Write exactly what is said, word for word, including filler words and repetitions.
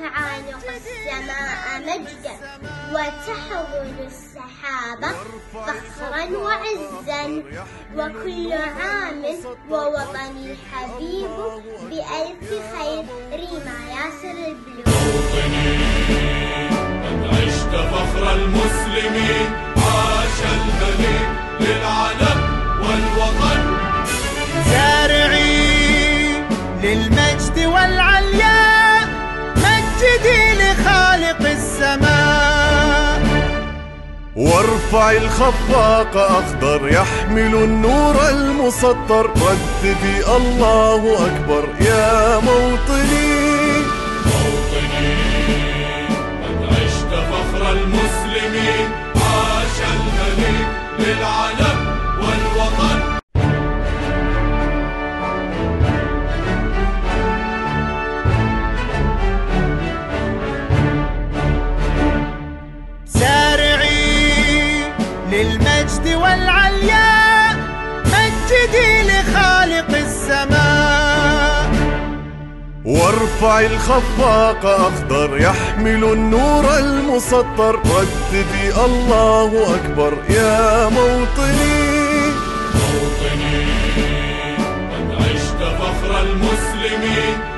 تعانق السماء مجدا وتحول السحابة فخرا وعزا، وكل عام ووطني الحبيب بألف خير. ريما ياسر البلوغ. قد عشت فخر المسلمين، عاش المليك للعلم والوطن. سارعي للمجد والعلياء، مجدي لخالق السماء. وارفع الخفاق أخضر يحمل النور المسطر، رددي الله أكبر يا موطني. موطني قد عشت فخر المسلمين، عاش المليك للعلم والوطن. للمجد والعلياء، مجدي لخالق السماء. وارفع الخفاق أخضر يحمل النور المسطر، رددي الله أكبر يا موطني. موطني قد عشت فخر المسلمين،